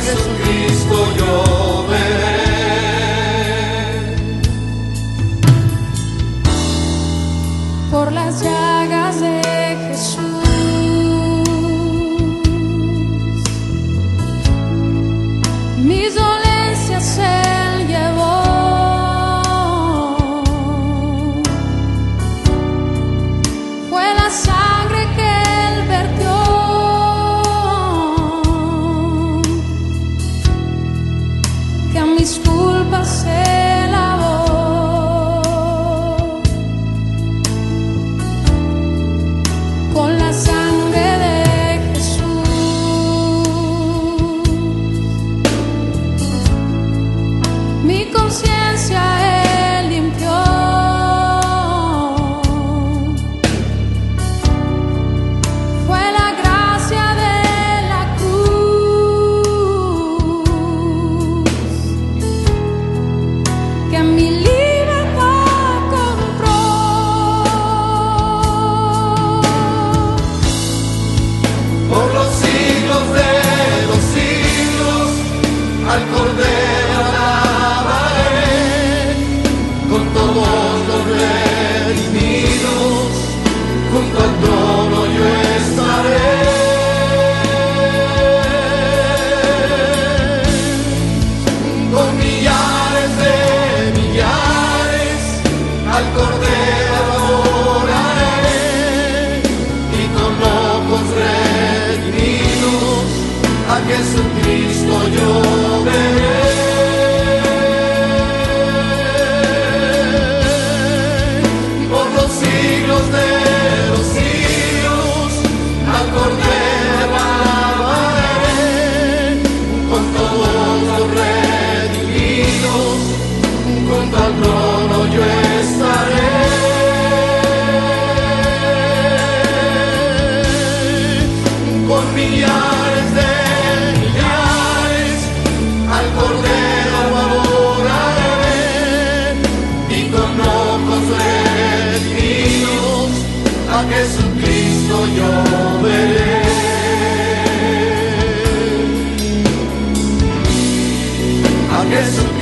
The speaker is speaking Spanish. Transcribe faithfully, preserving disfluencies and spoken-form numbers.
Jesucristo yo veré. Por las llagas de Jesús mis dolencias Él llevó. Fue la sangre que Él vertió que a mis culpas se lavó. Con la sangre de Jesús mi conciencia Él limpió. Fue la gracia de la cruz que mi libertad compró. Por los siglos de los siglos al Cordero alabaré, con todos los redimidos, junto al trono yo estaré. Con millares de millares al Cordero adoraré, y con locos redimidos a Jesucristo yo veré. Por los siglos de los siglos al Cordero alabaré, con todos los redimidos, junto al trono yo estaré. Con millares de millares al Cordero adoraré, y con ojos redimidos a Jesucristo yo veré. A Jesucristo